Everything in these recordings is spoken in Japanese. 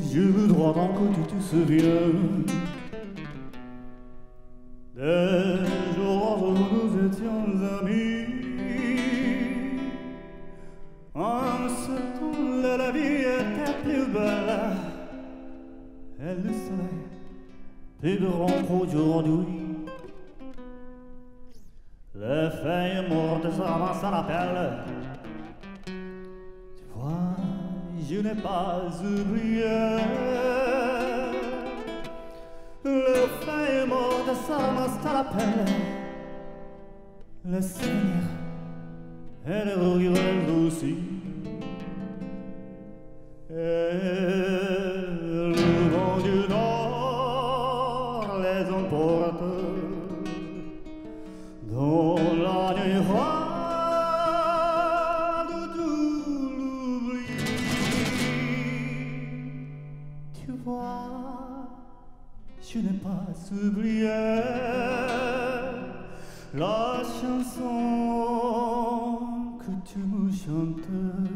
Je voudrais tant que tu te souviens des jours où nous étions amis. En ce temps-là, la vie était plus belle et le soleil plus grand qu'aujourd'hui. Les feuilles mortes s'avancent à l'appel. Tu vois, je n'ai pas oublié. Les feuilles mortes s'avancent à l'appel. Les souvenirs et les regrets aussi. Et le vent du nord les emporte dans la nuit froide de l'oubli. Tu vois, je n'ai pas oublié la chanson que tu me chantes.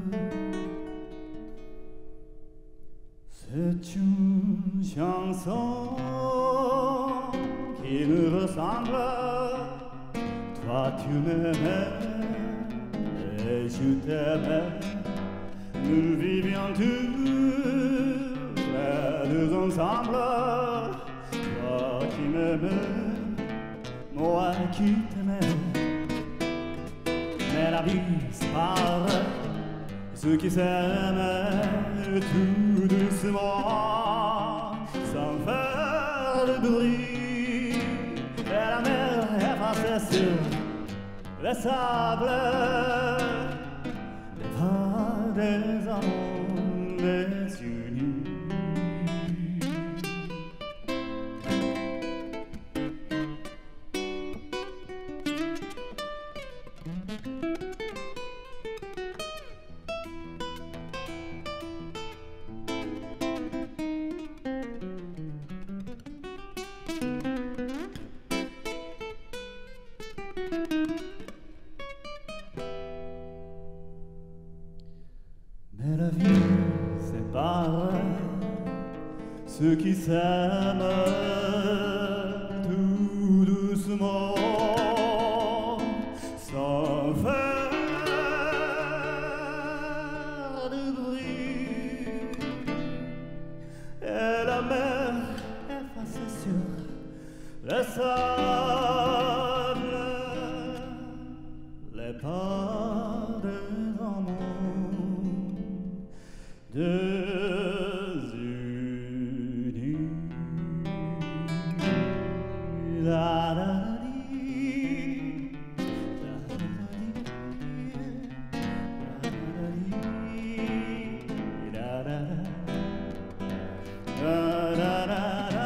C'est une chanson qui nous ressemble. Toi tu m'aimais et je t'aimais. Nous vivions tous les deux ensemble. Toi qui m'aimais, moi qui t'aimais. Mais la vie sépare ceux qui s'aiment tout doucement, sans faire de bruit. Et la mer effacée sur le sable, les pas des amants désunis. Mais la vie sépare ceux qui s'aiment tout doucement, sans faire de bruit. Et la mer effacée sur le sable, les pas des amants désunis. La la di, la la di, la la la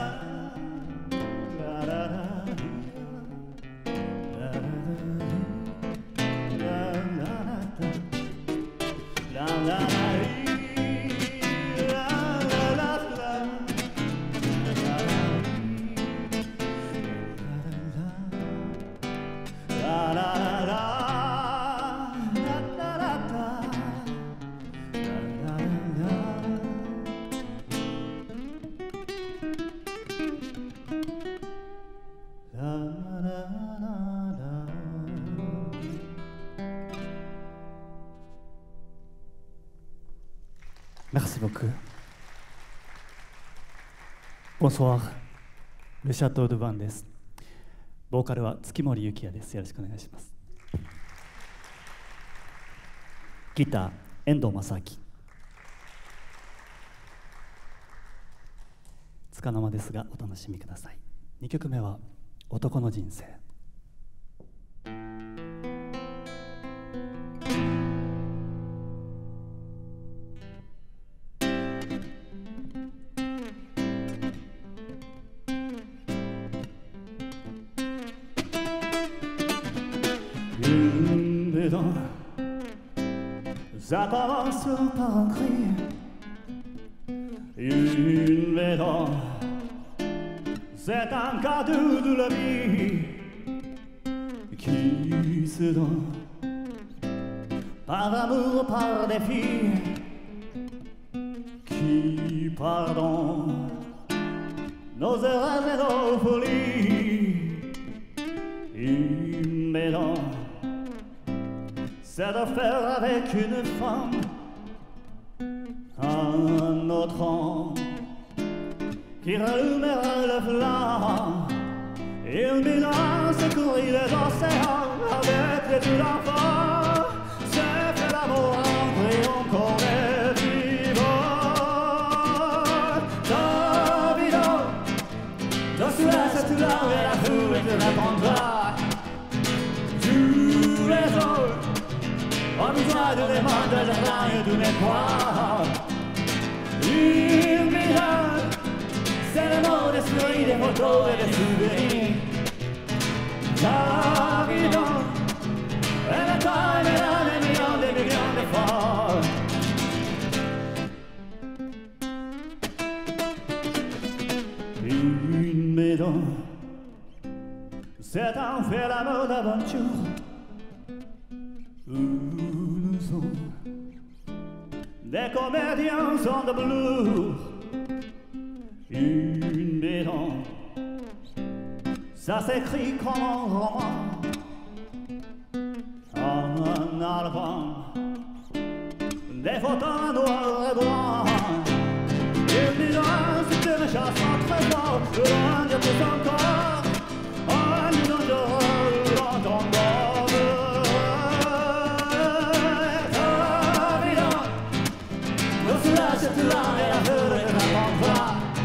Merci beaucoup. Bonsoir. Le Château de Vanです。ボーカルは月森幸也です。よろしくお願いします。ギター、遠藤正明。つかの間ですがお楽しみください。2曲目は男の人生。Une maison, ça commence par un cri. Une maison, c'est un cadeau de la vie qui se donne par amour, par défi, qui pardon, nos erreurs et nos folies. Mais non, c'est de faire avec une femme un autre homme qui rallumera la flamme. Il m'ira secourir les océans avec les tout d'enfants. C'est fait l'amour en priant qu'on est vivant. Tant vivant, dans cela c'est tout là et la foule te répondra. Tous les jours, on besoin de demander de jardin et de mémoire. Il m'ira, c'est le mot d'esprit des photos et des souvenirs. La vie donc, elle est pas des millions de fois. Une maison, c'est un fait l'amour d'aventure où nous sommes des comédiens sans de bleu. Une maison, ça s'écrit comme un roman, un album, des photos en noir et blanc. Une maison, c'est une chanson très forte, loin de tout son corps, un million d'euros dans ton bord. Ta vie donc, dans cela c'est tout là et la foule te répondra.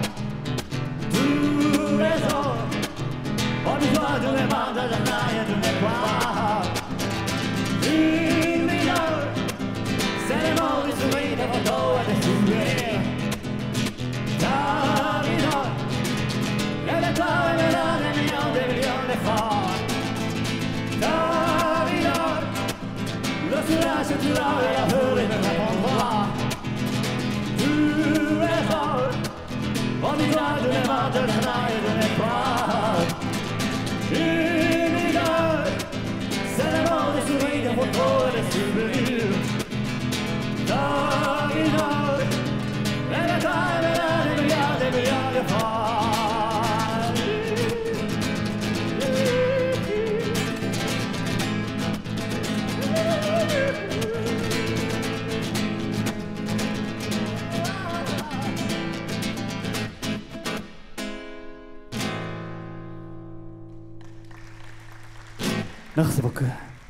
Tous les jours, on besoin de mes mains, de la taille et de mes poids. Une million, c'est les mots, des sourires, des photos et des souvenirs. Ta vie donc, et le corps et des millions de fois. Ta vie donc, le soulage c'est tout là et la foule te répondra. Tous les jours, on besoin de mes mains, de la taille et de mes poids. Une idole, c'est le mot des sourires, des photos et des souvenirs. Ta idole, et le temps et des milliards de fois. Merci beaucoup.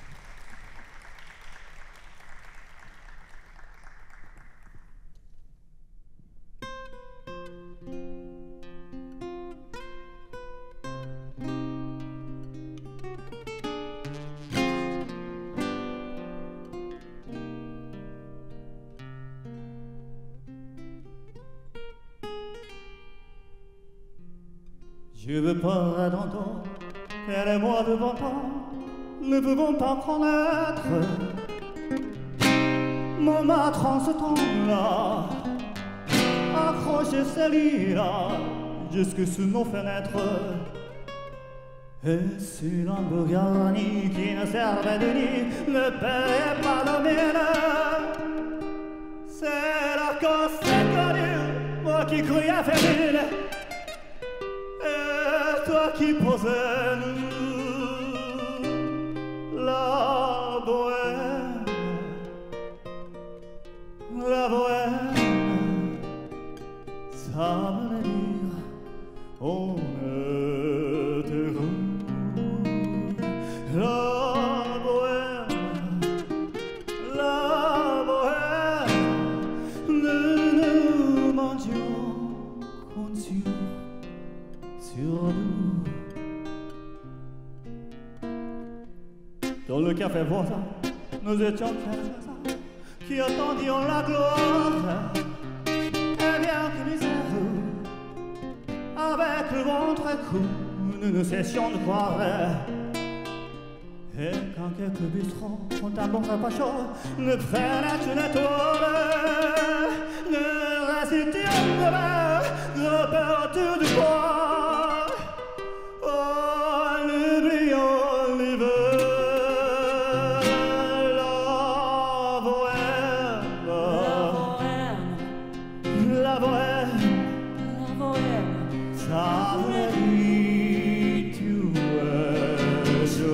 Je veux pas attendre, elle et moi de 20 ans ne pouvons pas connaître Montmartre en ce temps-là, accrocher ces lits-là jusque sous nos fenêtres. Et si l'Lamborghini qui ne servait de nid ne payait pas la mienne, c'est là qu'on s'est connus, moi qui croyais fébrile et toi qui posais nous. La bohème, ça veut dire on était heureux. La bohème, nous mentions qu'on sur nous. Dans le café voisin, nous étions quelques-uns qui attendions la gloire. Et bien que miséreux, avec le ventre cou, nous ne cessions de croire. Et quand quelques bistrots ont un bon repas chaud, nous prenaient une étoile, nous récitions de verre, nos peurs autour du bois. La bohème,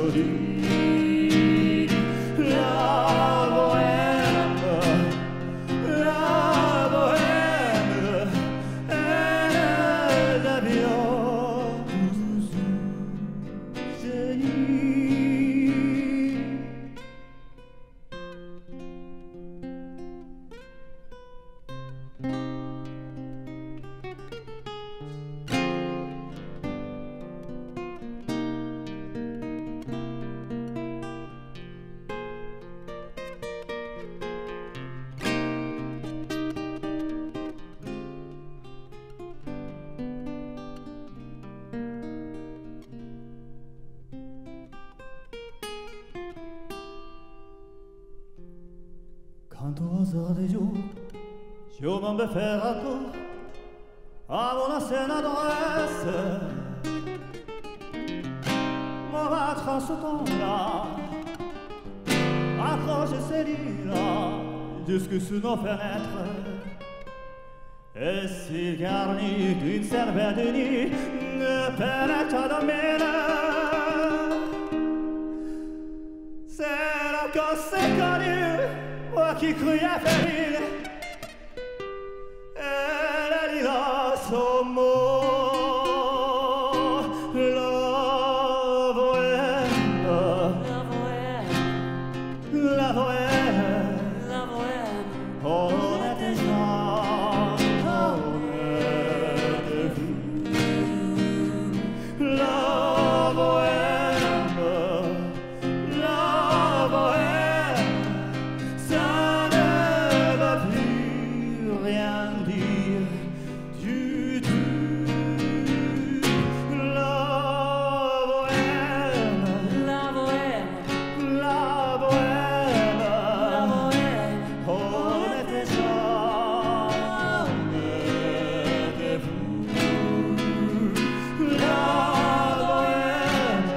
Quand au hasard des jours, je m'en vais faire un tour à mon ancienne adresse. Mon maître en ce temps-là accroche ses lilas jusque sous nos fenêtres. Et s'il garnit d'une cervelle de nuit ne pénètre dans mes lèvres, c'est là qu'on s'est connu. Moi qui croyais féline, elle a dit là son mot. La bohème, la bohème, la bohème, on était gens, on était fous. La bohème, la bohème, ça ne va plus rien dire du tout. La bohème, la bohème, la bohème, la bohème, on était gens, on était fous. La bohème,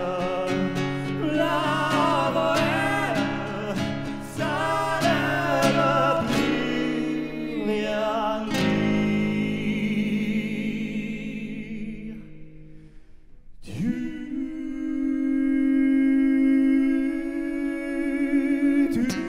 ça ne va plus rien dire du tout.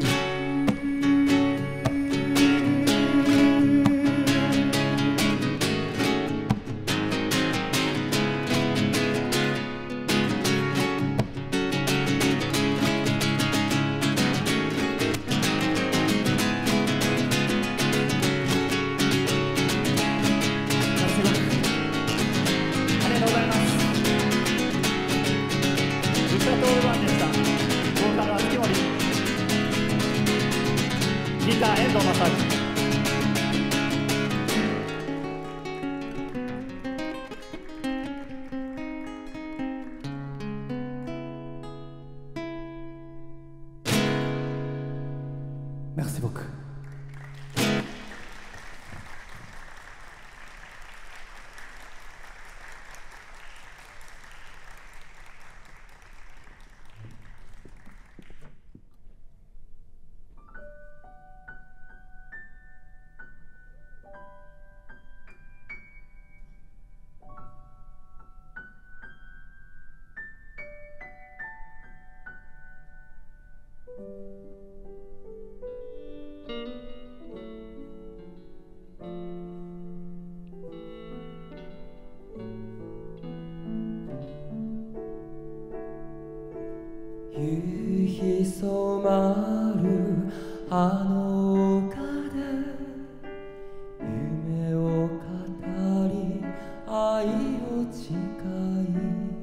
ありがとうございます。内田徹版でした。ボーカルは月森、ギター遠藤正明。Merci beaucoup. 夕日染まるあの丘で夢を語り愛を誓い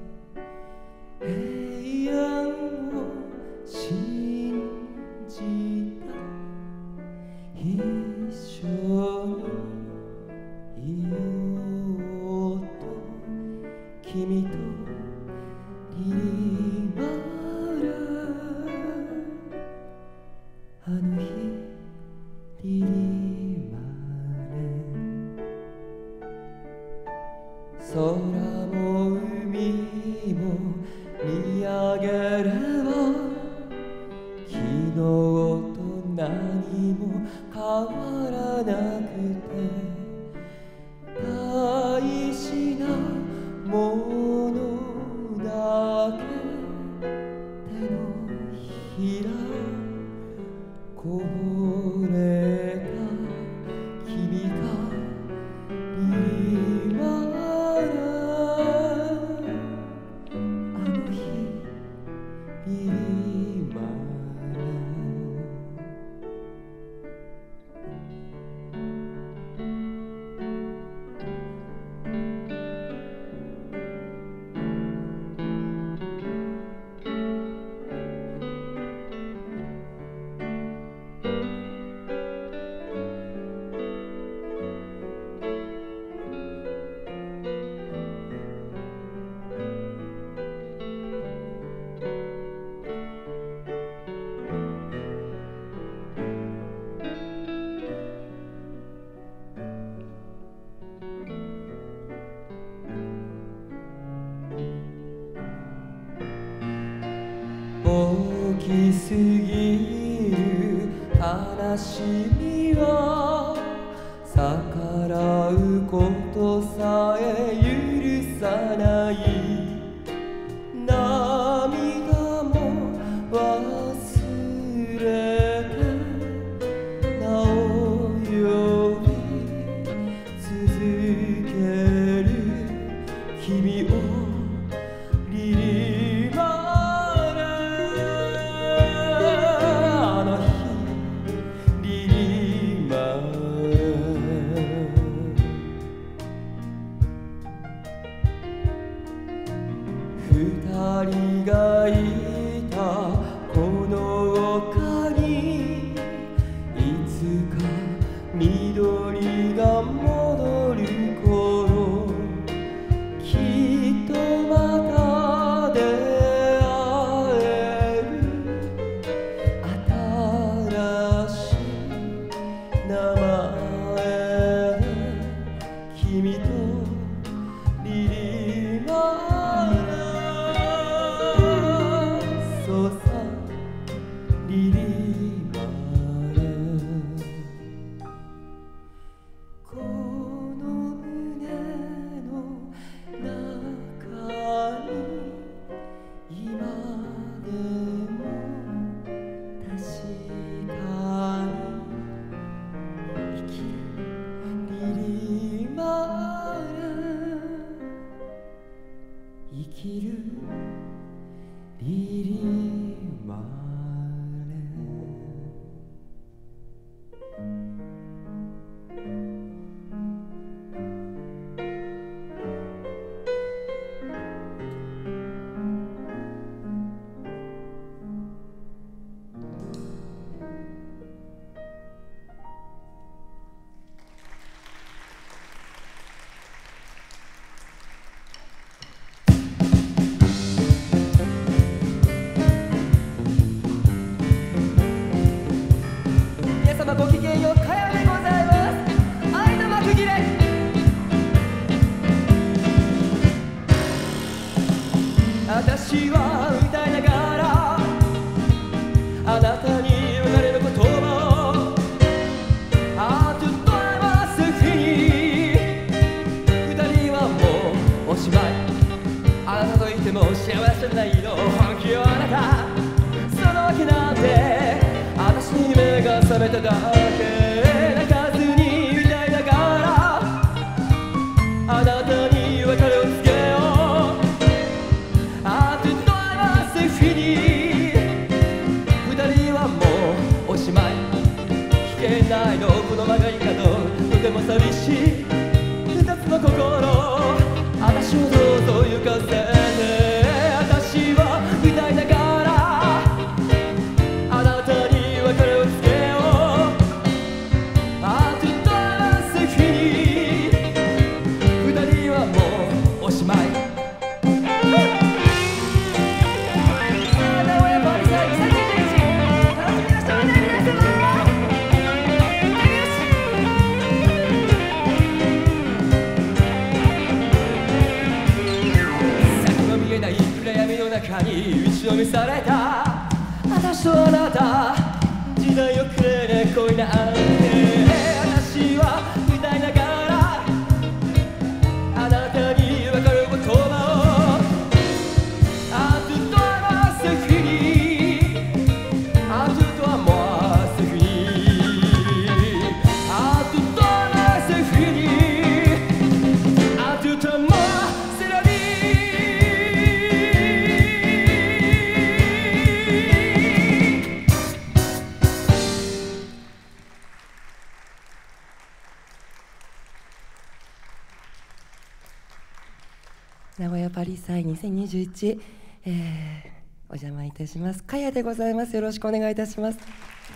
平安を信じた一緒にいようと君とリリマあの日リリマレ空も海も見上げれば昨日と何も変わらなくて大事なものだけひらこぼれた君が今あの日ビリマ大きすぎる悲しみは逆らうことさえ許さない涙も忘れてなお呼び続ける君をリリマ二人がいたこの丘にいつか緑が戻る頃きっとまた出会える新しい名前で君とリリマリリマレこの胸の中に今でも確かに生きるリリマレ生きるリリマレごきげんよう、かやでございます。愛の幕切れ。私は歌いながらあなたに別れの言葉をあっと話す日に二人はもうおしまい。あなたといても幸せないの本気よあなた。そのわけなんて私に目が覚めただけ。泣かずに歌いながらあなたに別れを告げよう。あっと話す日に二人はもうおしまい。聞けないのこの曲がり角とても寂しい二つの心。私をどうぞ行かせて。私は歌いながらに打ちのめされた私とあなた。時代遅れで恋なんて。私は歌いながらあなたに分かる言葉をあっと話す日にリ祭2021、お邪魔いたします。かやでございます。よろしくお願いいたします。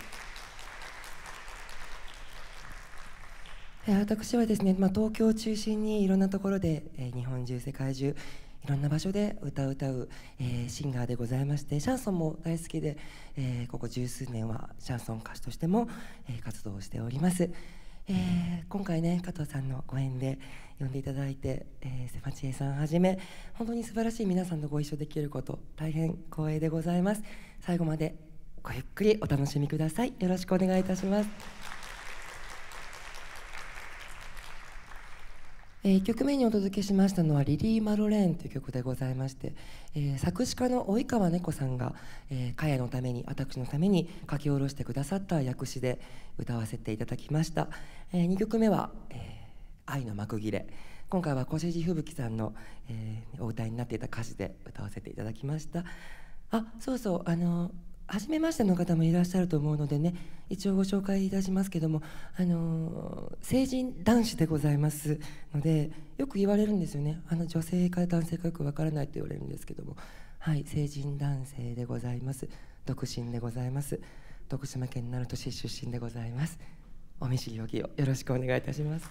私はですね、東京を中心にいろんなところで、日本中世界中いろんな場所で歌う、シンガーでございまして、シャンソンも大好きで、ここ十数年はシャンソン歌手としても、活動をしております。今回ね、加藤さんのご縁で呼んでいただいて、セファチエさんはじめ本当に素晴らしい皆さんとご一緒できること大変光栄でございます。最後までごゆっくりお楽しみください。よろしくお願いいたします。1曲目にお届けしましたのはリリー・マロレーンという曲でございまして、作詞家の及川猫さんが、かやのために私のために書き下ろしてくださった訳詞で歌わせていただきました。2曲目は、愛の幕切れ。今回は越路吹雪さんの、お歌いになっていた歌詞で歌わせていただきました。そうそう、初めましての方もいらっしゃると思うのでね、一応ご紹介いたしますけども、成人男子でございますので、よく言われるんですよね。女性か男性かよくわからないと言われるんですけども、はい、成人男性でございます。独身でございます。徳島県鳴門市出身でございます。お見知りおきをよろしくお願いいたします。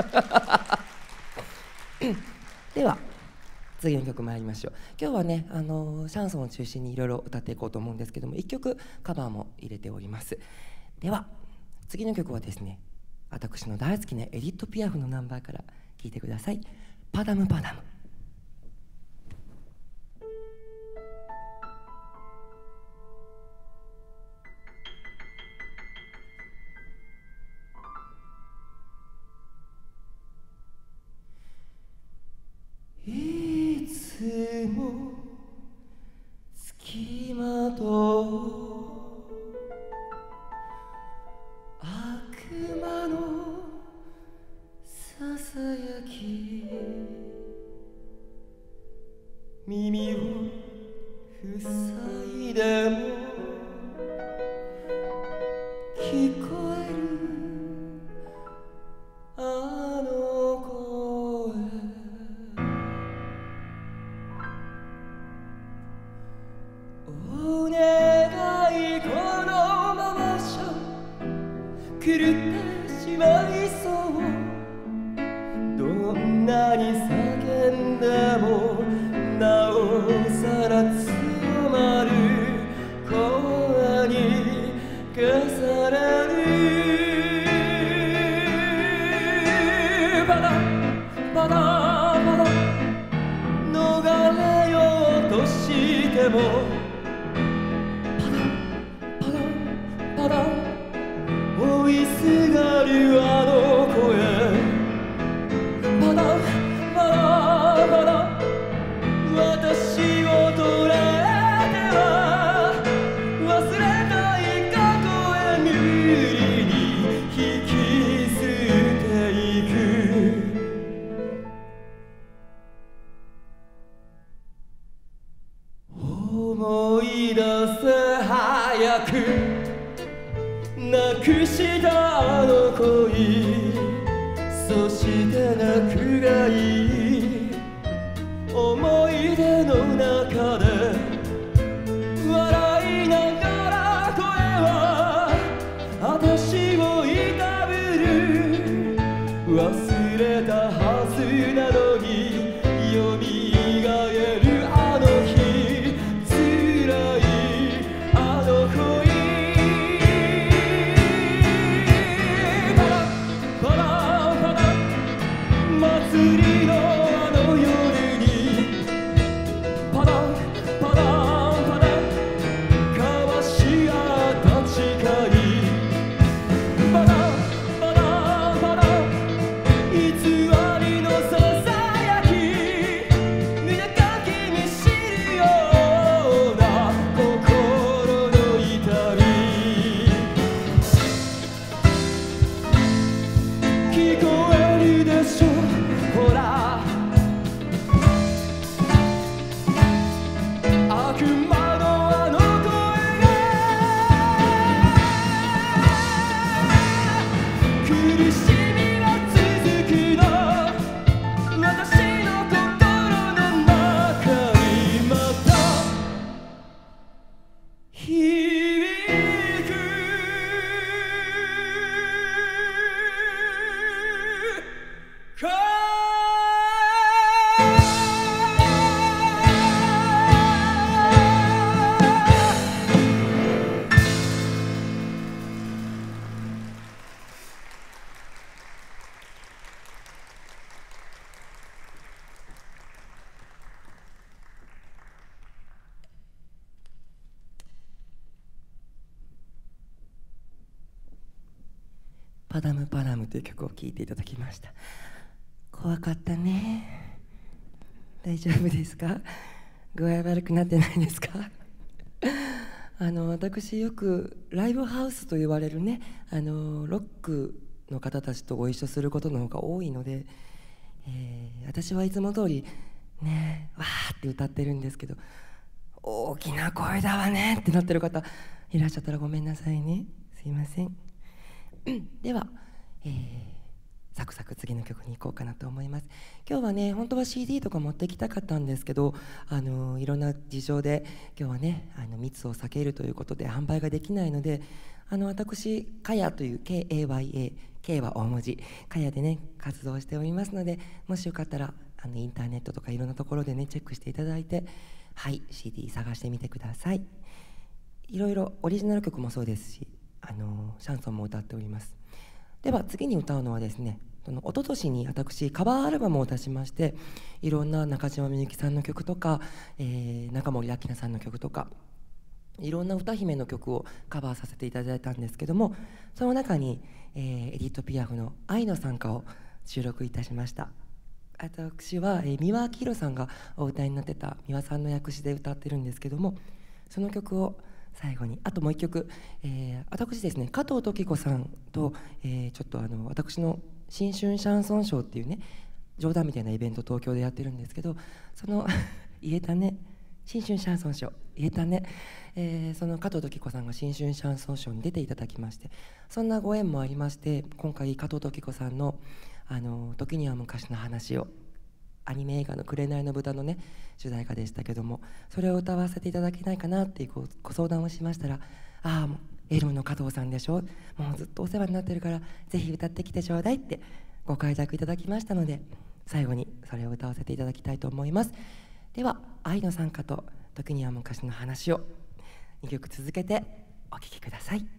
では次の曲参りましょう。今日はね、シャンソンを中心にいろいろ歌っていこうと思うんですけども、1曲カバーも入れております。では次の曲はですね、私の大好きなエディット・ピアフのナンバーから聴いてください。パダムパダム。いつもつきまとう悪魔のささやき、耳を塞いでも聞こえるあの声、お願いこのままじゃ狂ってしまいそう、どんなに叫んでもなおさら強まる声に消される。バダバダバダ逃れようとしても、パダ追いすがるあの声、パダパダパダ私を捉えては忘れたい過去へ無理に引き捨ていく。思い出せ早くなくしたあの恋、そして泣くがいい思い出の中で笑いながら声は私をいたぶる。忘れたはずなのによみがえるあの日、辛いあの恋、パラパラ祭りのパダムパダムという曲を聴いていただきました。怖かったね。大丈夫ですか？具合悪くなってないですか？私よくライブハウスと言われるね、ロックの方たちとご一緒することの方が多いので、私はいつも通りねわーって歌ってるんですけど、大きな声だわねってなってる方いらっしゃったらごめんなさいね、すいません。では、サクサク次の曲に行こうかなと思います。今日はね、本当は CD とか持ってきたかったんですけど、いろんな事情で今日はね密を避けるということで販売ができないので、私かやという KAYA、 K は大文字かやでね活動しておりますので、もしよかったらインターネットとかいろんなところでねチェックしていただいて、はい CD 探してみてください。いろいろオリジナル曲もそうですし、シャンソンも歌っております。では次に歌うのはですね、一昨年に私カバーアルバムを出しまして、いろんな中島みゆきさんの曲とか、中森明菜さんの曲とか、いろんな歌姫の曲をカバーさせていただいたんですけども、その中に、エディット・ピアフの「愛の賛歌」を収録いたしました。私は、三輪明宏さんがお歌いになってた三輪さんの訳詞で歌ってるんですけども、その曲を最後に、あともう一曲、私ですね、加藤登紀子さんと、ちょっと私の新春シャンソンショーっていうね冗談みたいなイベント東京でやってるんですけど、その言えたね、新春シャンソンショー言えたね、その加藤登紀子さんが新春シャンソンショーに出ていただきまして、そんなご縁もありまして、今回加藤登紀子さんの時には昔の話を、アニメ映画の「紅の豚」のね主題歌でしたけども、それを歌わせていただけないかなっていうご相談をしましたら、ああもうエルムの加藤さんでしょ、もうずっとお世話になってるからぜひ歌ってきてちょうだいってご快諾いただきましたので、最後にそれを歌わせていただきたいと思います。では愛の賛歌と時には昔の話を2曲続けてお聴きください。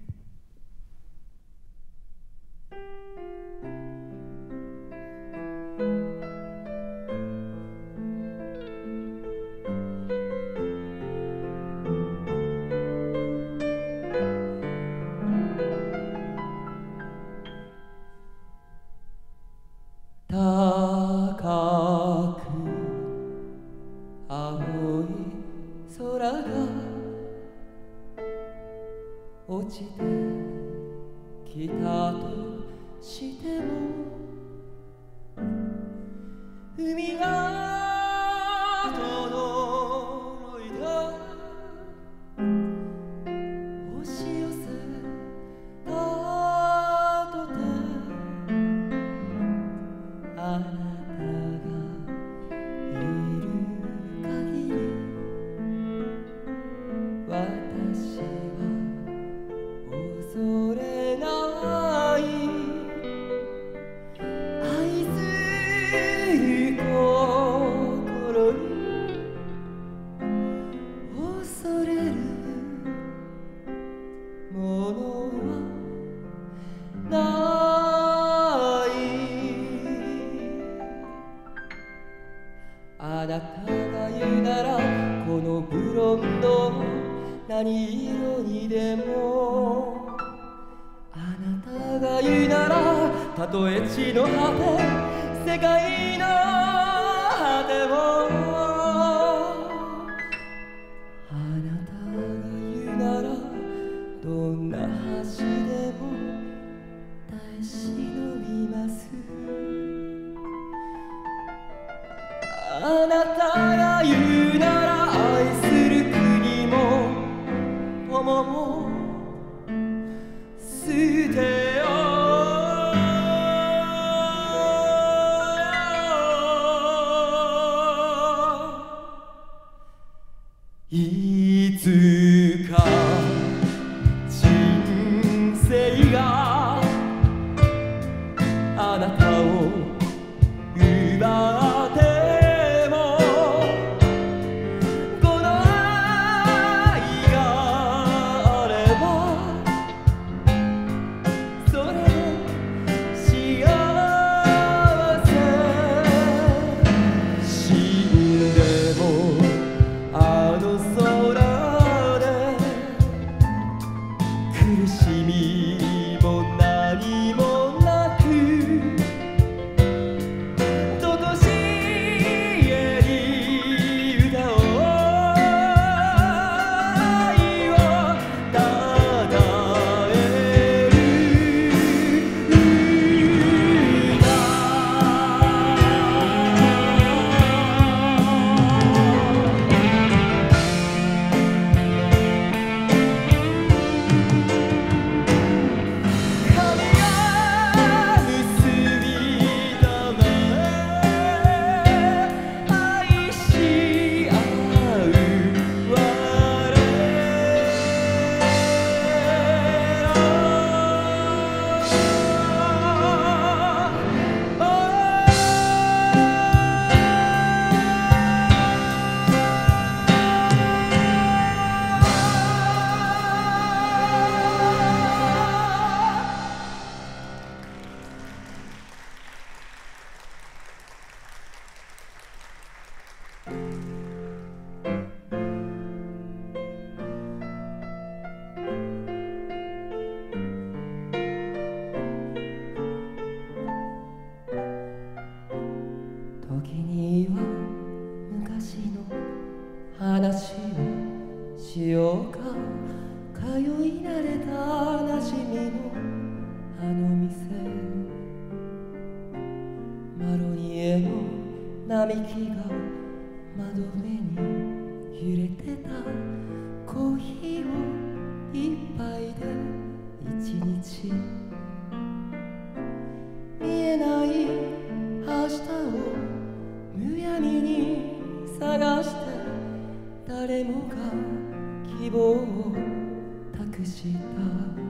高く青い空が落ちてきたとしても、海が轟いた押し寄せたとて、あなたがいる限り私は恐れない。愛する心に恐れるものはない。あなたが言うならこのブロンド何色にでも、あなたが言うならたとえ地の果て世界の果ても、あなたが言うならどんな橋でも耐え忍びます。あなたが言うなら愛する国も友も捨てよう。 ようか通い慣れたなじみのあの店マロニエの並木が窓辺に揺れてたコーヒーを一杯で一日見えない明日をむやみに探して誰もが希望を託した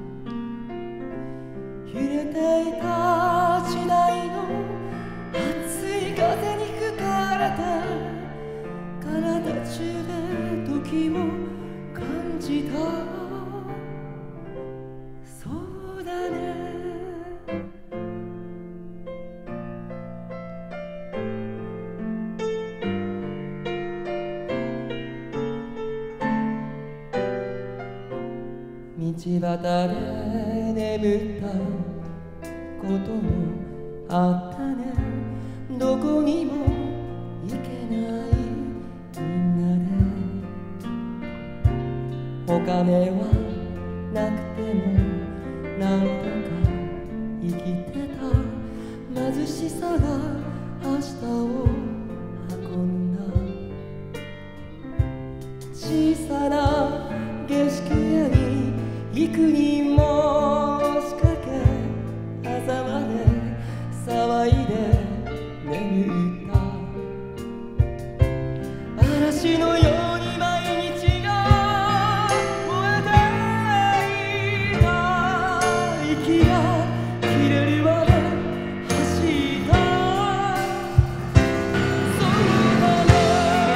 揺れていた時代の熱い風に吹かれて体中で時を感じたそうだね道端で眠ったこともあったねどこにも行けないみんなでお金はなくてもなんとか生きてた貧しさが明日を運んだ小さな下宿屋に幾人も仕掛け朝まで騒いで眠った嵐のように毎日が燃えていた息が切れるまで走ったそうだね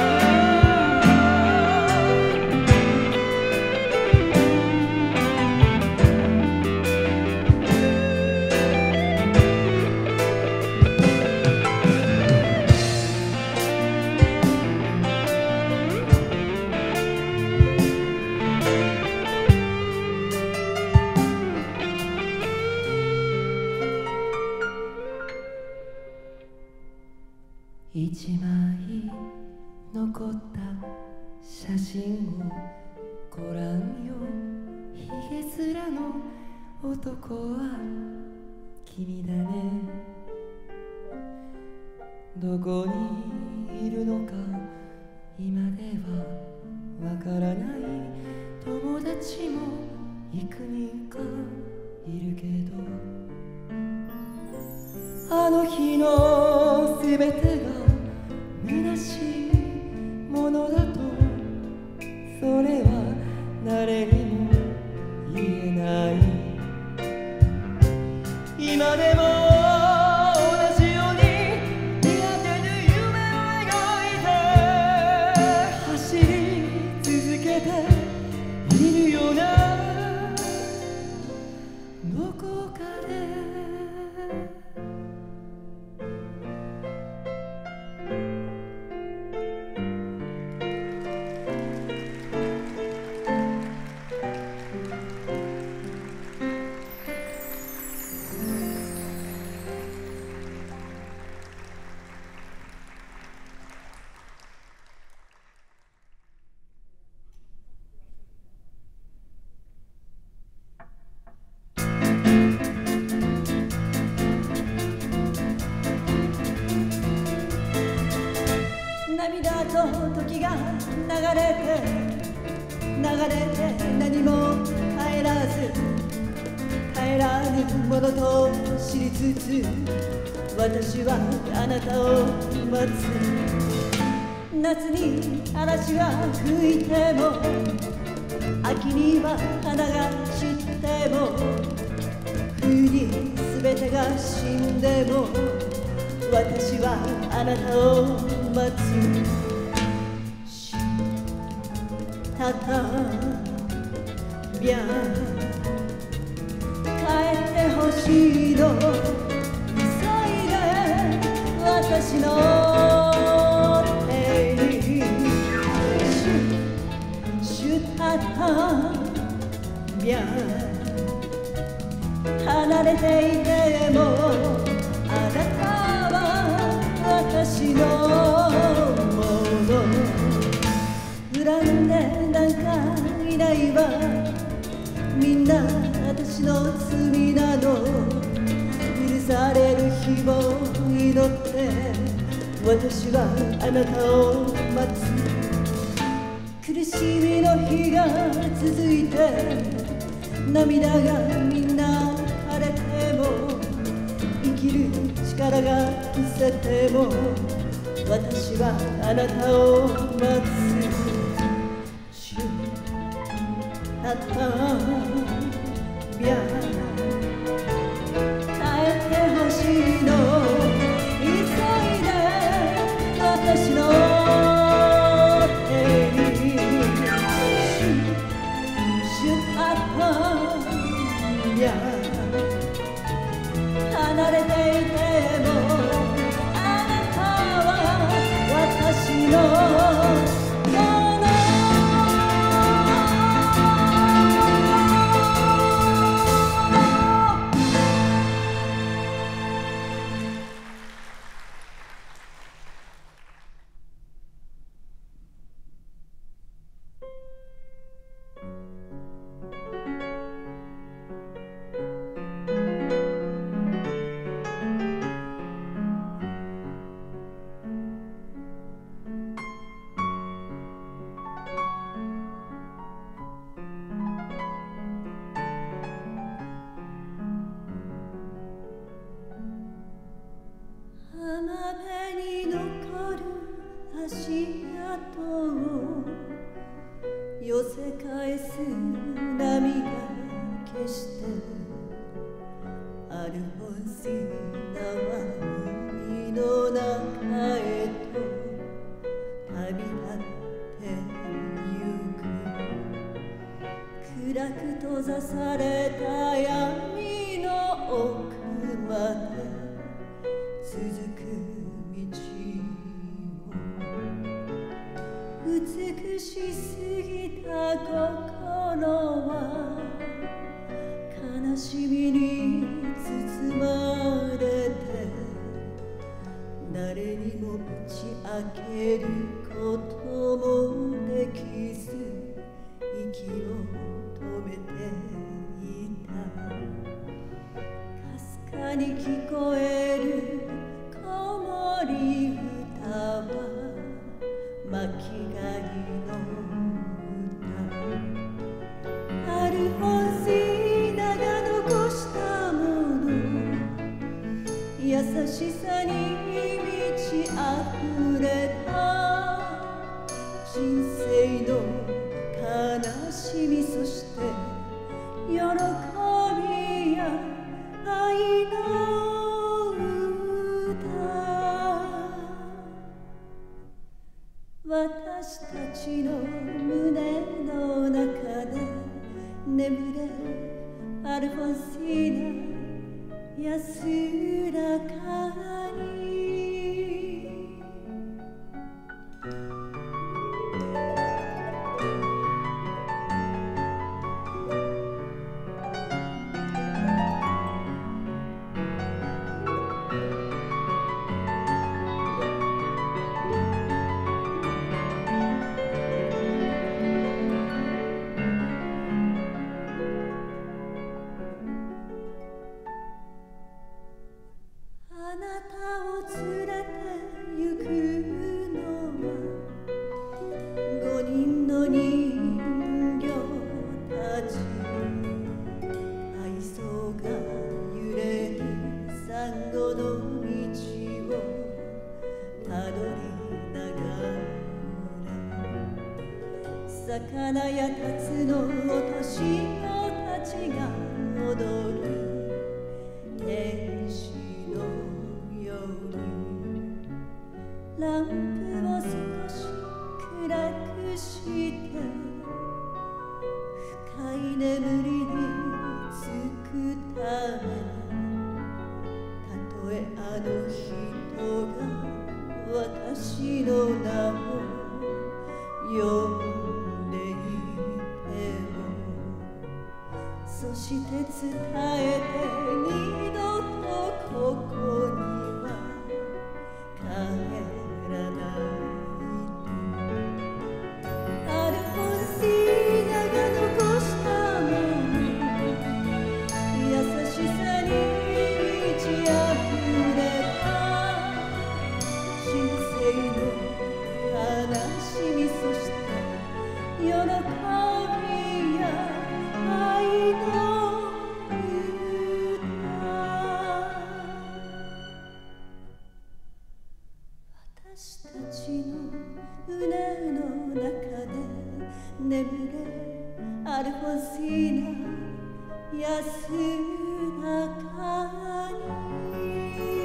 一枚残った写真をご覧よひげ面の男は君だねどこにいるのか今ではわからない友達も幾人かいるけどあの日のすべてが虚しいものだとそれは誰にも言えない今でも同じように苦手な夢を描いて走り続けているようなどこかで涙と時が流れて何も帰らず帰らぬものと知りつつ私はあなたを待つ夏に嵐が吹いても秋には花が散っても冬に全てが死んでも私はあなたを待つたたびゃ帰ってほしいの急いで私の手にシュたたびゃ離れていてもあなたは私のもの恨んでなんかいいないわ。みんな私の罪なの。許される日を祈って私はあなたを待つ。苦しみの日が続いて涙がみんな枯れても生きる力が失せても私はあなたを待つ。シュタタビャ耐えてほしいの。急いで私の手にシュタタビャ離れていてもあなたは私の浜辺に残る足跡を寄せ返す波が消してアルフォンシーナは海の中へと旅立ってゆく。暗く閉ざされた闇の奥まで続く道を美しすぎた心は悲しみに包まれて誰にも打ち明けることもできず息を止めていた。かすかに聞こえる子守歌は巻き貝の歌。アルフォンシーナが残したもの優しさに満ち溢れた人生の悲しみそして喜びや愛の私たちの胸の中で眠れアルフォンシーナ安らかに。あなたを連れて行くのは5人の人形たち。海藻が揺れるサンゴの道をたどりながら魚やタツノオトシゴたちが踊る天使のようにランプを少し暗くして深い眠りにつくためたとえあの人が私の名を呼んでいてもそして伝えて二度とここには帰らないと。アルフォンシーナが星な安らかに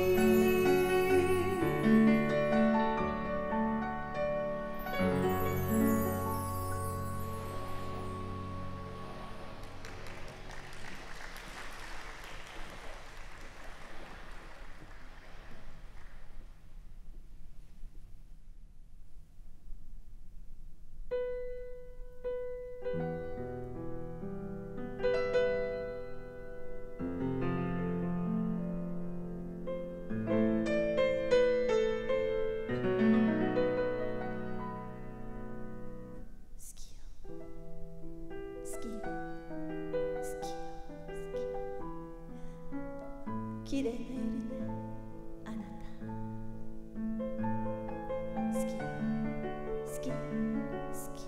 綺麗な夜であなた好き好き好き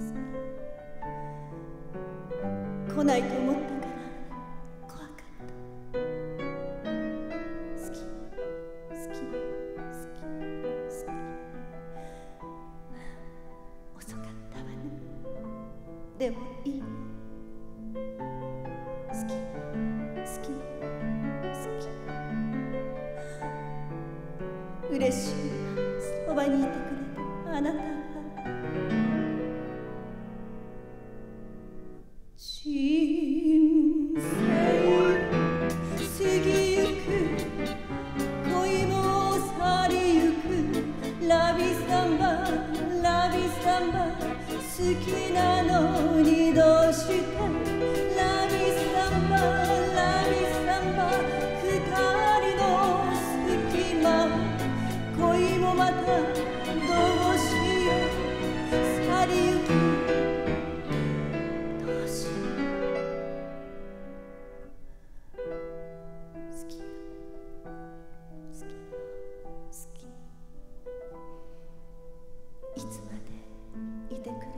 好き来ないと思ったから怖かった好き好き好き好き遅かったわねでもいい好き好き嬉しいそばにいてくれたあなたが人生過ぎゆく恋も去りゆくラビサンバラビサンバ好きなのにどうしてラビサンバラビサンバ二人の隙間恋もまたどうしよう去りゆくどうしよう好きよ好きよ好きいつまでいてくれるの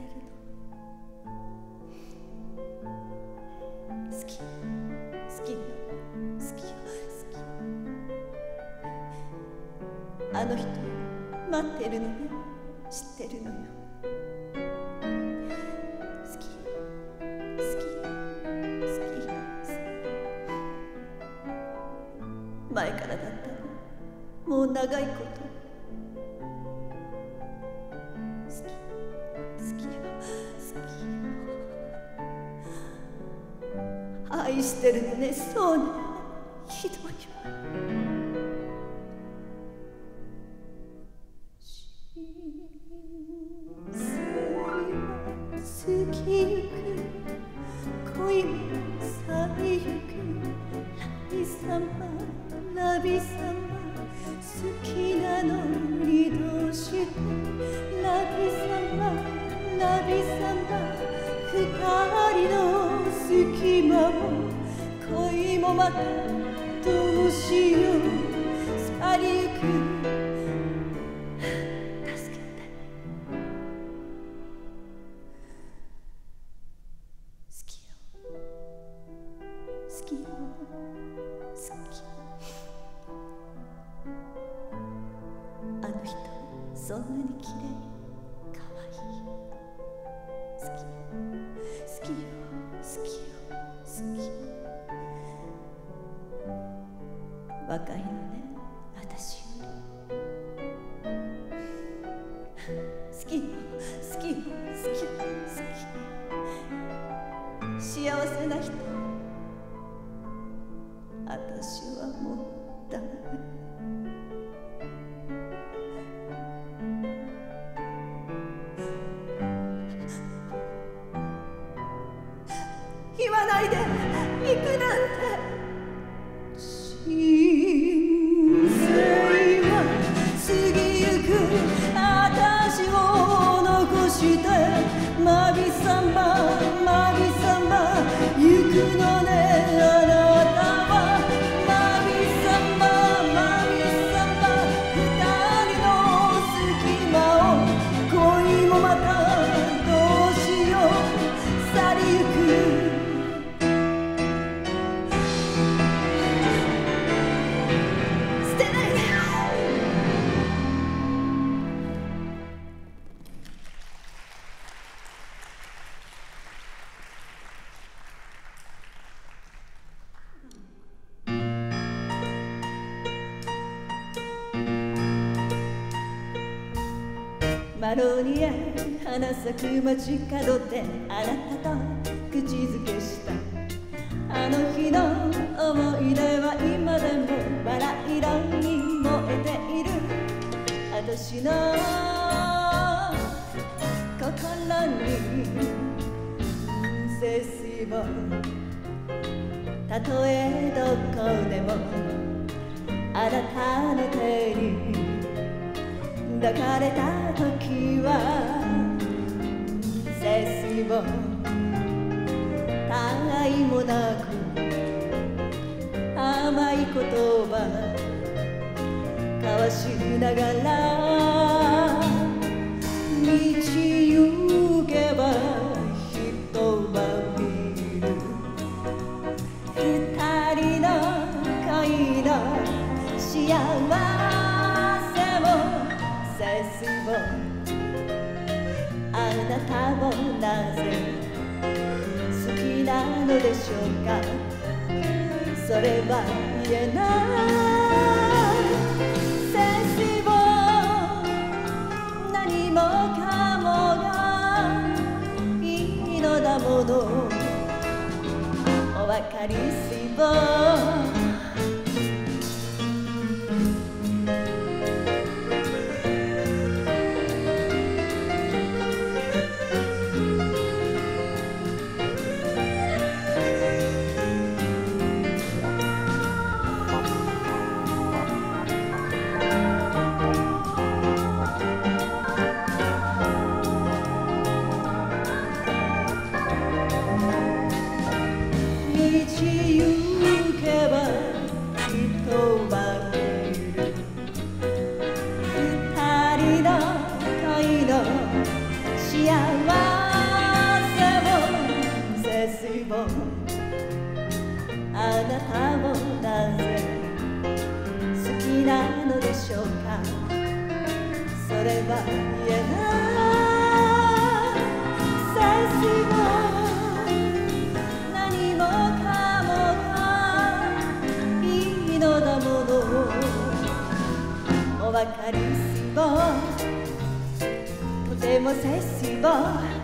好き好きよ好きよ好きあの人待ってるのよ知ってるのよ好き好き好き前からだったのもう長いこと好き好きよ好きよ愛してるのねそうねひどいわ過ぎゆく恋も去りゆくラビサンバラビサンバ好きなのにどうしてラビサンバラビサンバ二人の隙間を恋もまたどうしよう去りゆく好きよ好きあの人そんなに綺麗かわいい好き好きよ好きよ好き若いのね私より好きよ好きよ好き好き幸せな人私はもうダメ言わないで行くなんて人生は過ぎゆく私を残してマビサンバマビサンバ行くのねあなたマロニア花咲く街角であなたと口づけしたあの日の思い出は今でもバラ色に燃えている私の心に背水をたとえどこでもあなたの手に抱かれた時は背水を他愛もなく甘い言葉交わしながら道行けば人は見る二人の恋の幸せを背水をあなたをなぜ好きなのでしょうかそれは言えない背水を何もかもがいいのだものお分かりしをあなたをなぜ好きなのでしょうかそれは言えない背水を何もかもがいいのだものお分かりしをとても背水を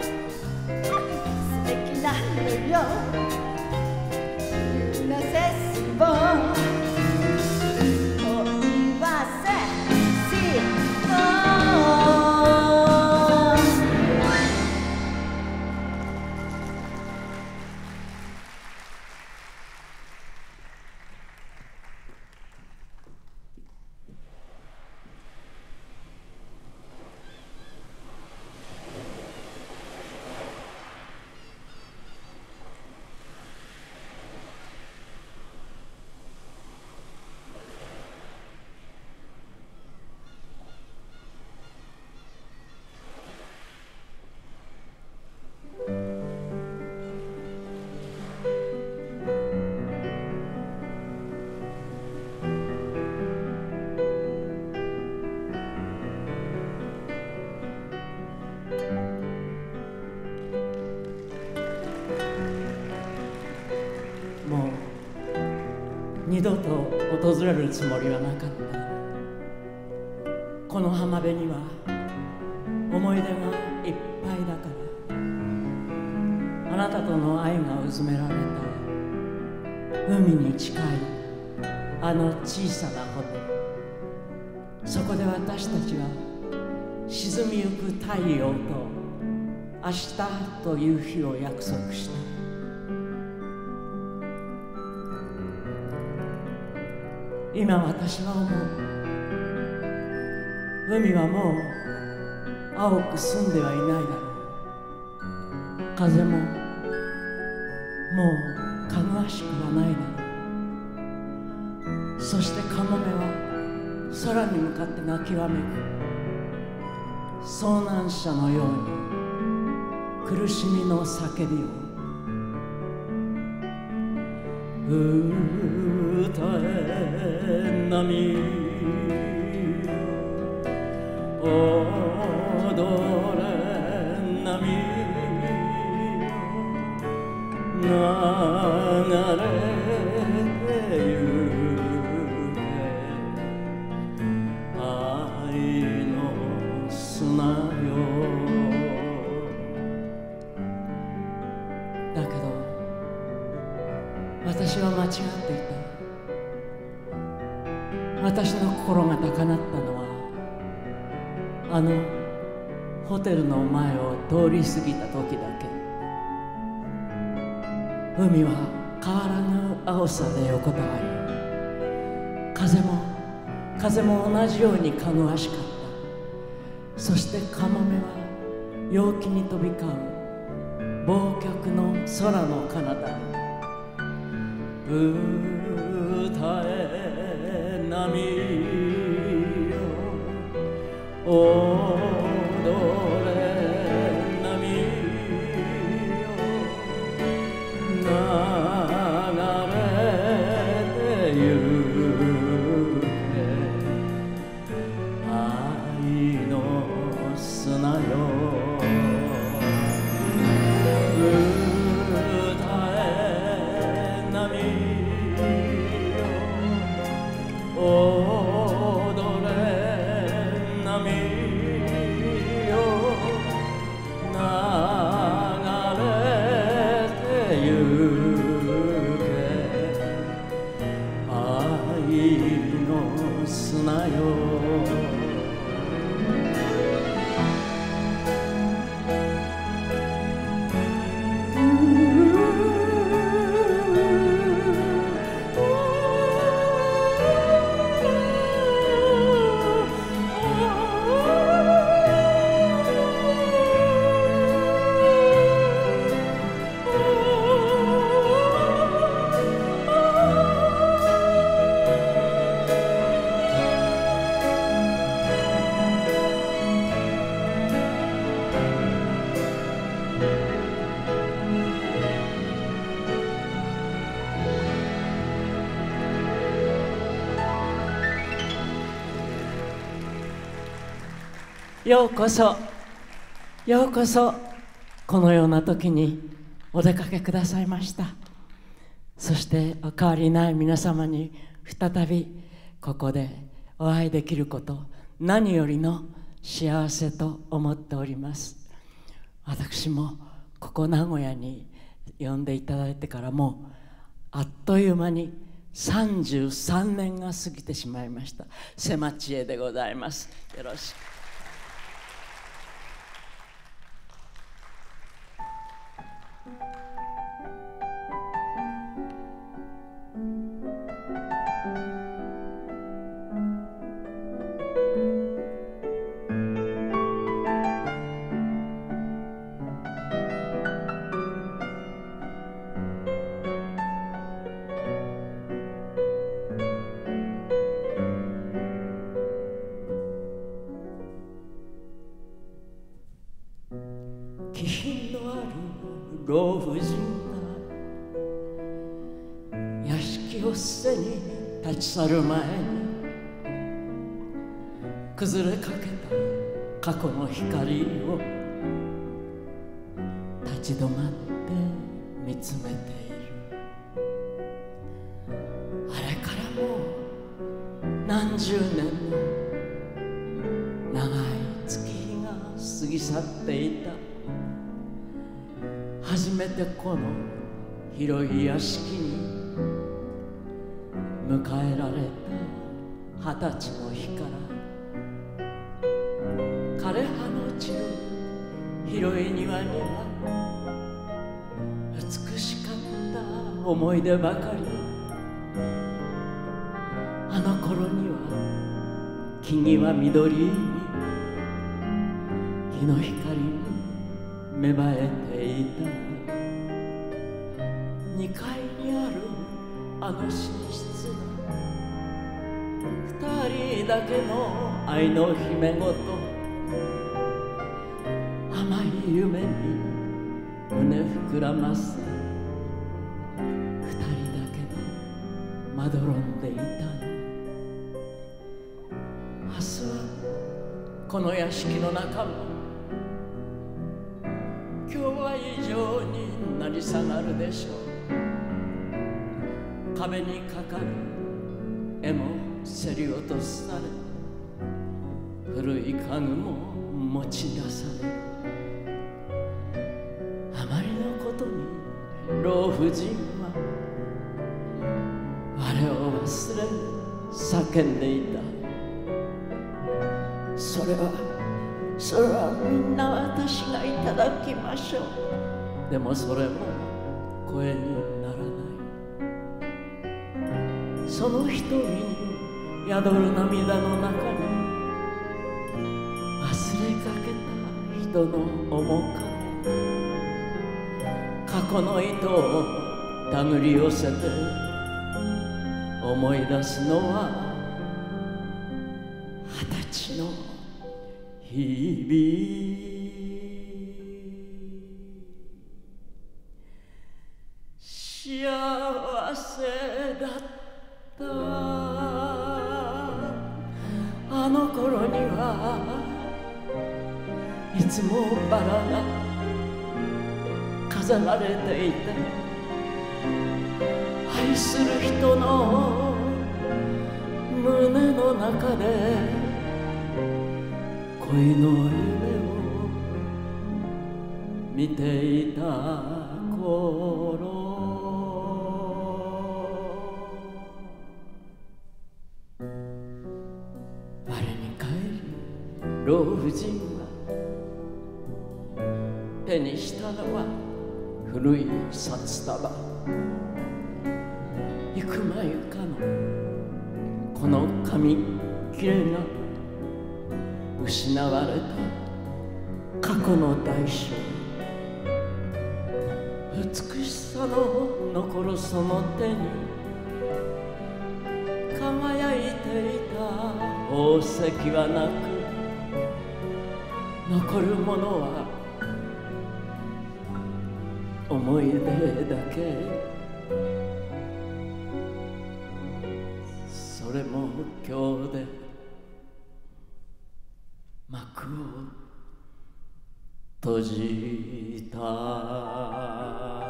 素敵なのよ二度と訪れるつもりはなかった。この浜辺には思い出がいっぱいだから、あなたとの愛がうずめられた海に近いあの小さなホテル、そこで私たちは沈みゆく太陽と明日という日を約束した。今私は思う、海はもう青く澄んではいないだろう。風ももうかぐわしくはないだろう。そしてカモメは空に向かって鳴きわめく遭難者のように苦しみの叫びを歌え波踊れ波流れてゆけ愛の砂よだけど私は間違っていた。私の心が高鳴ったのはあのホテルの前を通り過ぎた時だけ。海は変わらぬ青さで横たわり、風も同じようにかぐわしかった。そしてカモメは陽気に飛び交う忘却の空の彼方に歌え波よ踊れ波よ流れてゆけ愛の砂よようこそようこそこのような時にお出かけくださいました。そしてお変わりない皆様に再びここでお会いできること何よりの幸せと思っております。私もここ名古屋に呼んでいただいてからもうあっという間に33年が過ぎてしまいました。瀬間千恵でございます。よろしく。気品のある老婦人が屋敷を背に立ち去る前に崩れかけた過去の光を立ち止まって見つめている。あれからもう何十年の長い月日が過ぎ去っていた。初めてこの広い屋敷に迎えられた20歳の日から枯葉の散る広い庭には美しかった思い出ばかり。あの頃には木々は緑に日の光に芽生えていた。2階にあるあの寝室は2人だけの愛の秘め事。甘い夢に胸膨らませ2人だけでまどろんでいたの。明日はこの屋敷の中も今日は以上になり下がるでしょう。壁にかかる絵も競り落とされ、古い家具も持ち出される。あまりのことに老婦人は我を忘れ叫んでいた。それはみんな私がいただきましょう。でもそれも声にならない。その瞳に宿る涙の中に忘れかけた人の面影、過去の糸を手繰り寄せて思い出すのは20歳の日々。幸せだったあの頃にはいつもバラが飾られていて、愛する人の胸の中で恋の夢を見ていた頃、我に帰り老婦人は手にしたのは古い札束。行くまゆかのこの紙切れが失われた過去の代償、美しさの残るその手に輝いていた宝石はなく、残るものは思い出だけ。それも今日で幕を閉じた。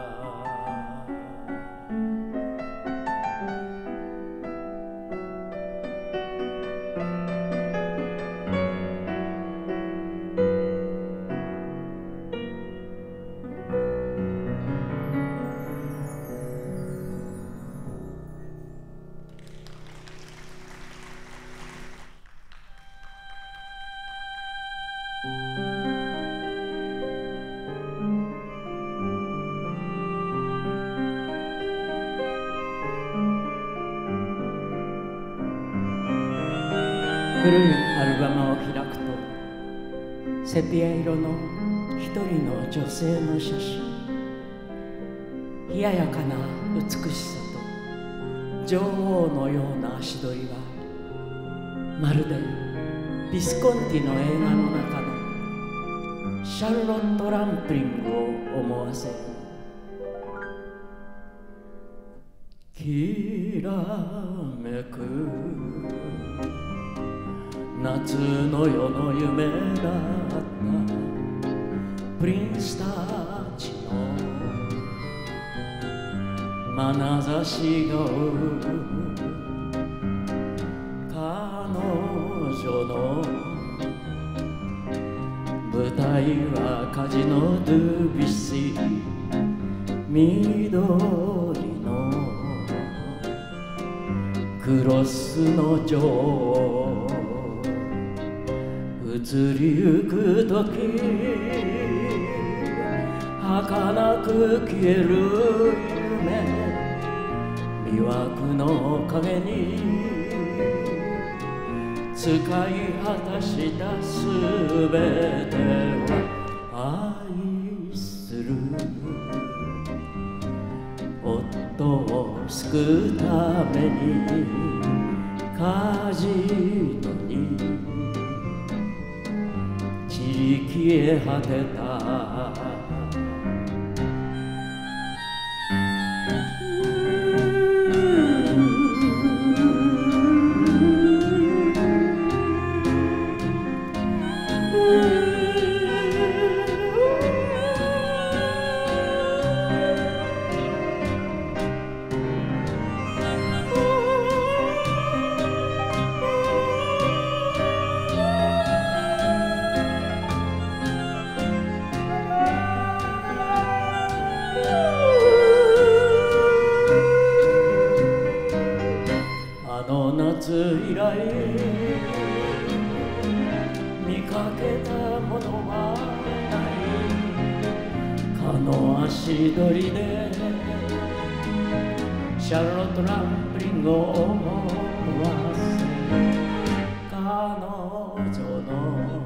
古いアルバムを開くと、セピア色の一人の女性の写真、冷ややかな美しさと女王のような足取りは、まるでビスコンティの映画の中のシャルロット・ランプリングを思わせる。きらめく夏の夜の夢だったプリンスたちの眼差しが追う彼女の舞台はカジノ・ドゥ・ビュッシー、緑のクロスの女王、移りゆくとき儚く消える夢、魅惑の影に使い果たしたすべては愛する夫を救うためにカジノに消え果てた。 夏以来見かけたものはない蚊の足取りでシャルロット・ランプリングを思わせ彼女の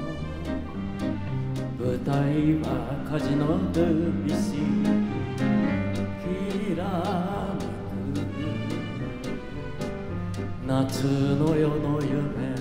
舞台はカジノ・ドゥ・ビシきらめく夏の夜の夢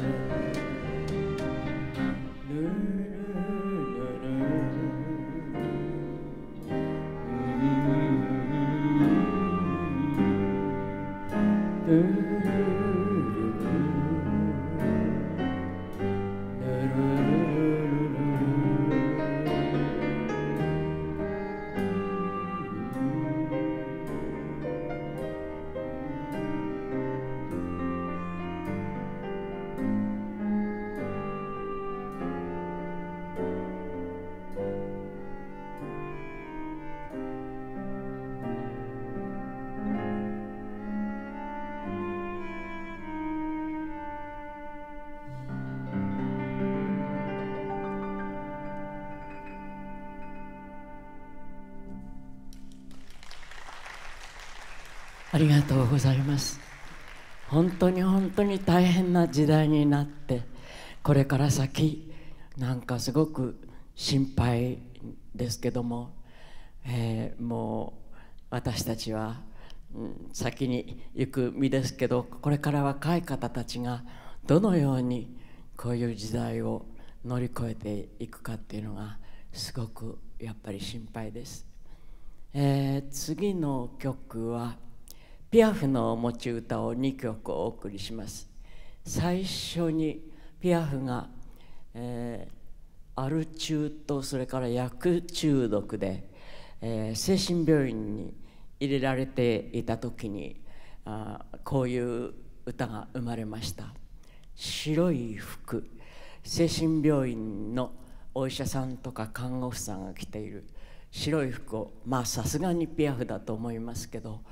ありがとうございます。本当に本当に大変な時代になって、これから先なんかすごく心配ですけども、もう私たちは、先に行く身ですけど、これから若い方たちがどのようにこういう時代を乗り越えていくかっていうのがすごくやっぱり心配です。次の曲はピアフの持ち歌を2曲お送りします。最初にピアフが、アル中とそれから薬中毒で、精神病院に入れられていた時にこういう歌が生まれました。白い服、精神病院のお医者さんとか看護婦さんが着ている白い服を、さすがにピアフだと思いますけど、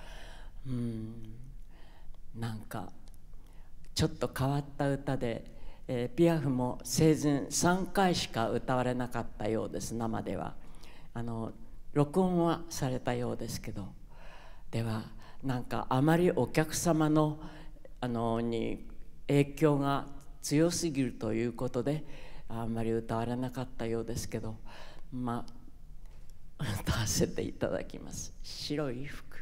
なんかちょっと変わった歌で、ピアフも生前3回しか歌われなかったようです。生では録音はされたようですけど、ではなんかあまりお客様のに影響が強すぎるということであんまり歌われなかったようですけど、歌わせていただきます。白い服。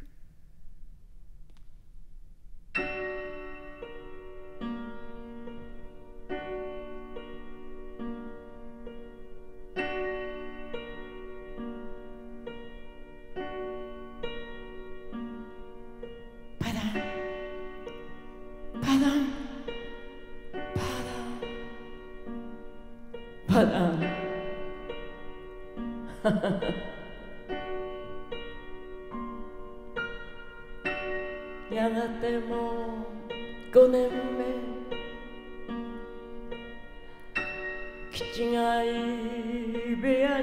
やがてもう5年目、気違い部屋に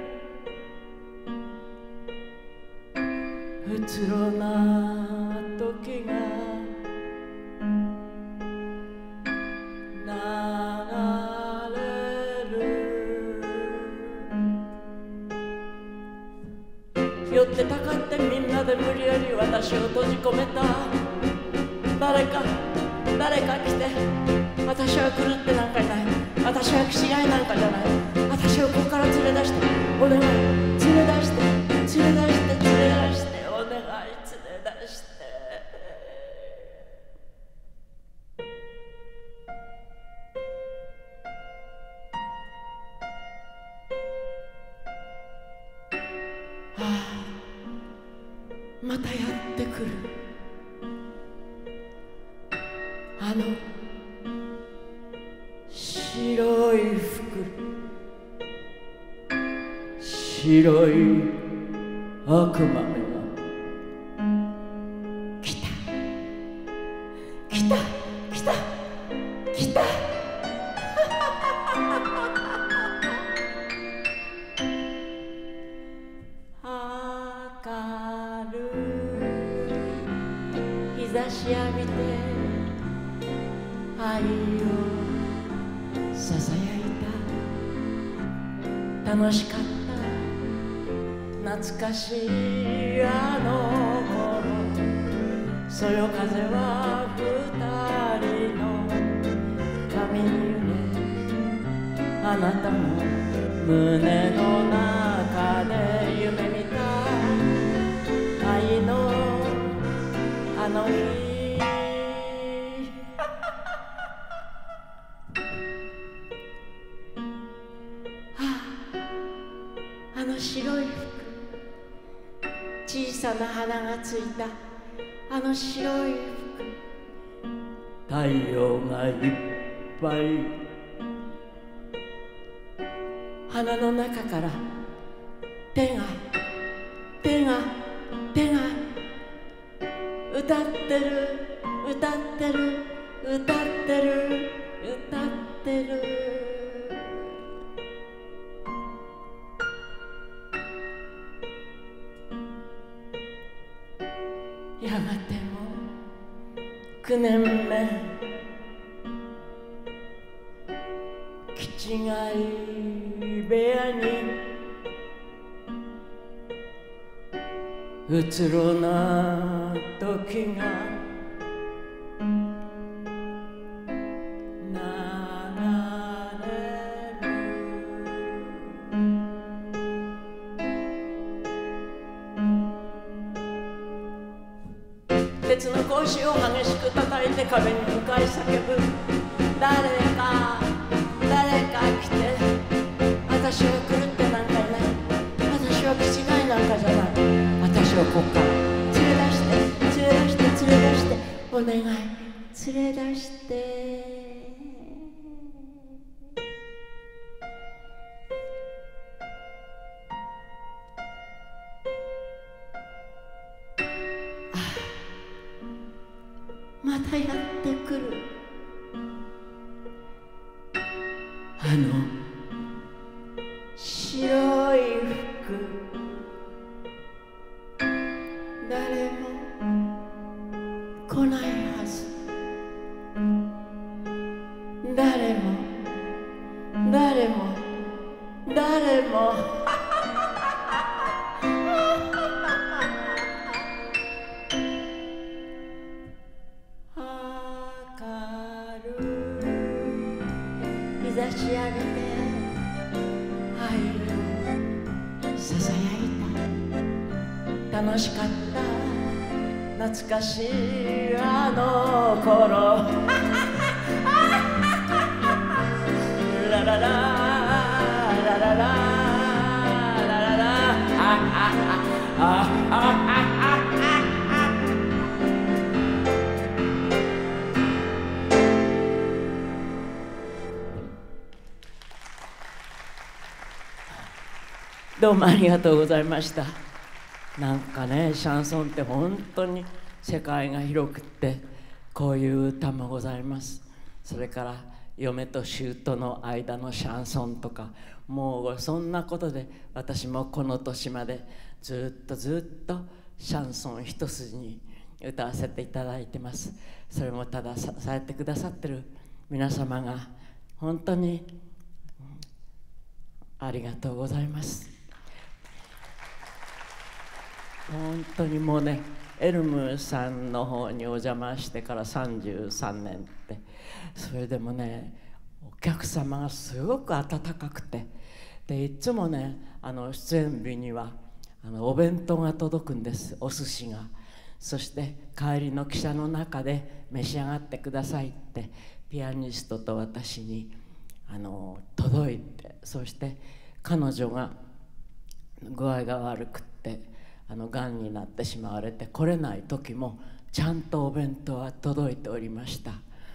うつろな時が流れる。寄ってたかってみんなで無理やり私を閉じ込めた。誰か来て、私は狂ってなんかいない、私は気違いなんかじゃない、私をここから連れ出して、お願い、連れ出して、連れ出して、連れ出して、お願い、連れ出して。またやってくる白い服、白い悪魔が来た来た来た来た明るい日差し浴びて愛をささやいた楽しかった懐かしいあの頃そよ風は二人の髪にあなたの胸の中で夢見た愛のあの日あの白い服小さな花がついたあの白い服太陽がいっぱい花の中から手が歌ってる歌ってる歌ってる歌ってるやがても9年目気違い部屋にうつろな時が流れる鉄の格子を激しく叩いて壁に向かい叫ぶ誰か来て私は狂ってなんかいない私は気違いなんかじゃない私をこっから連れ出してお願い連れ出してまたやってくるあの白い服誰も来ないはず誰も日差し上げて愛をささやいた楽しかった懐かしいあの頃ラララララララララどうもありがとうございました。なんかね、シャンソンって本当に世界が広くってこういう歌もございます。それから嫁と姑の間のシャンソンとかもうそんなことで私もこの年までずっとシャンソン一筋に歌わせていただいてます。それもただ支えてくださってる皆様が本当にありがとうございます。本当にもうね、エルムさんの方にお邪魔してから33年ってそれでもねお客様がすごく温かくてでいつもね出演日にはお弁当が届くんです。お寿司が。そして帰りの汽車の中で召し上がってくださいってピアニストと私に届いて、そして彼女が具合が悪くってがんになってしまわれて来れない時もちゃんとお弁当は届いておりました。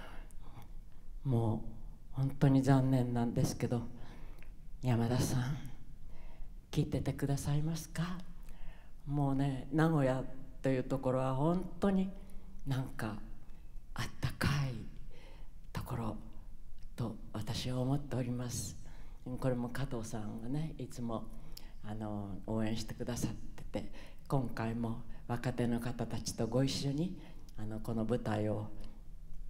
もう本当に残念なんですけど、山田さん聞いててくださいますか？もうね、名古屋というところは本当になんかあったかいところと私は思っております。これも加藤さんがねいつも応援してくださってて、今回も若手の方たちとご一緒にこの舞台を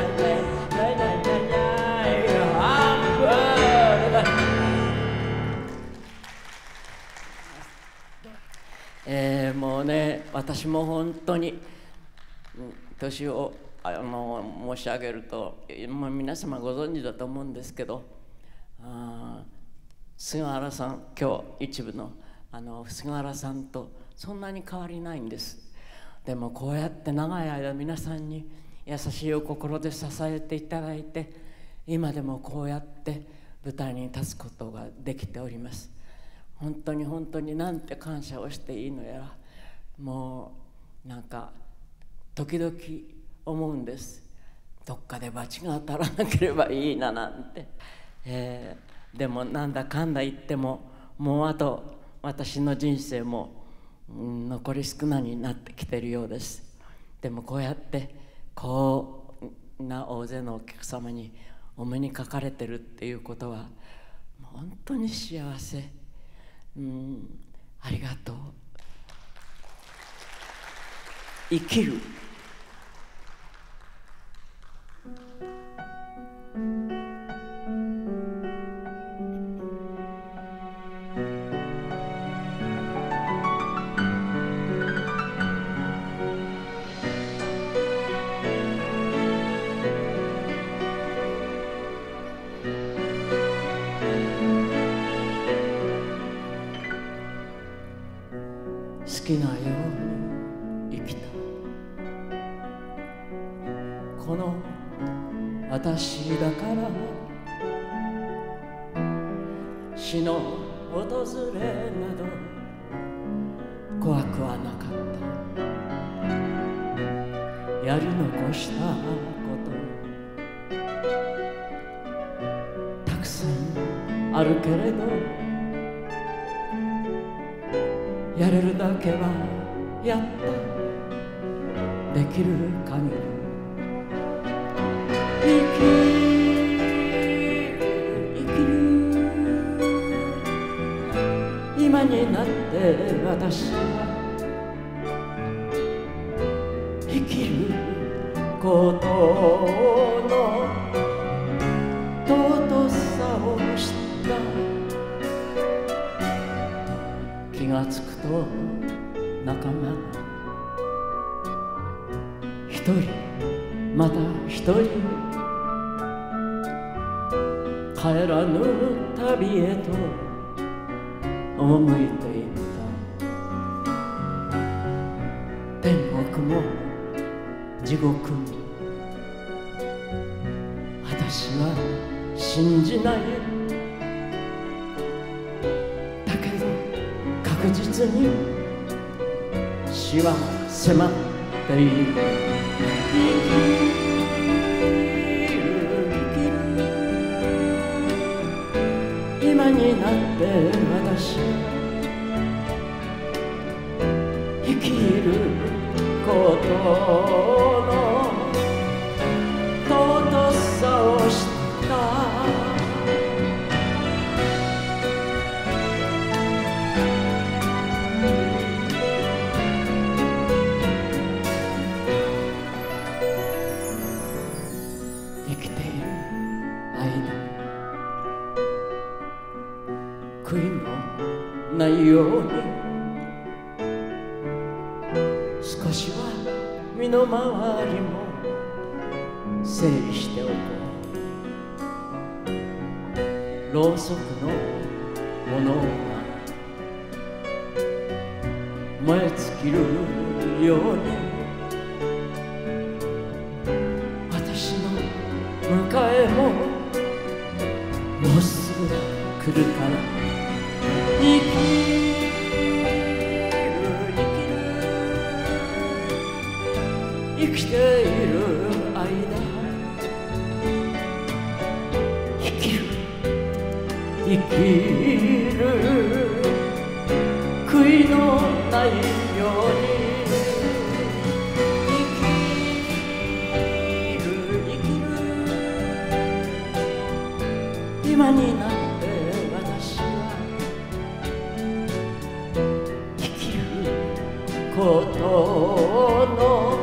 もうね、私も本当に年を申し上げると、皆様ご存知だと思うんですけど、菅原さん、今日一部の菅原さんとそんなに変わりないんです。でもこうやって長い間皆さんに優しいお心で支えていただいて、今でもこうやって舞台に立つことができております。本当に本当になんて感謝をしていいのやら、もうなんか時々思うんです。どっかで罰が当たらなければいいななんて、でもなんだかんだ言っても、もうあと私の人生も残り少なになってきているようです。でもこうやってこんな大勢のお客様にお目にかかれてるっていうことは本当に幸せ。ありがとう。生きる。好きなように生きたこの私だから死の訪れなど怖くはなかった。やり残したことたくさんあるけれどやれるだけはやった。できる限り生きる今になって私は生きることの尊さを知った。気がつくと仲間が一人また一人帰らぬ旅へと赴いていった。天国も地獄も私は信じない。確実に死は迫っている。生きる今になって私生きることの尊さを知った。悔いのないように少しは身の回りも整理しておこう。ろうそくの炎が燃え尽きるように私の迎えももうすぐ来るから。生きる生きている間生きる悔いのないように生きる今になって私は生きることの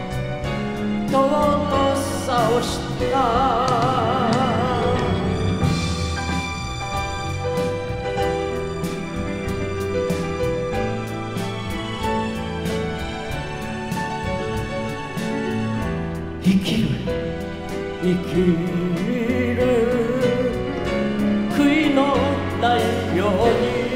尊さを知った。生きる悔いのないように